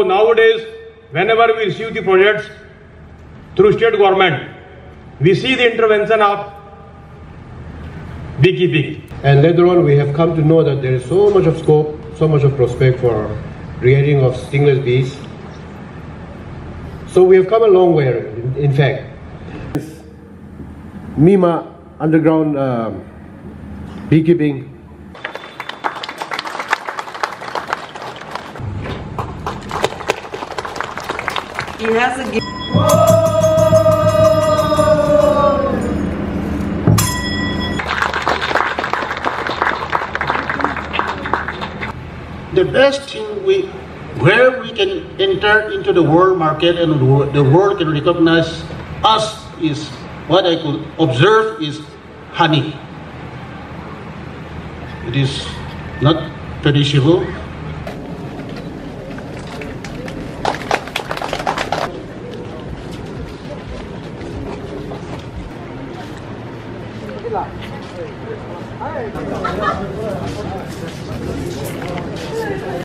nowadays, whenever we receive the projects through state government, we see the intervention of beekeeping. And later on, we have come to know that there is so much of scope, so much of prospect for rearing of stingless bees. So we have come a long way, in fact. Mima underground beekeeping. He has a gift. The best thing where we can enter into the world market and the world can recognize us is what I could observe is honey. It is not perishable.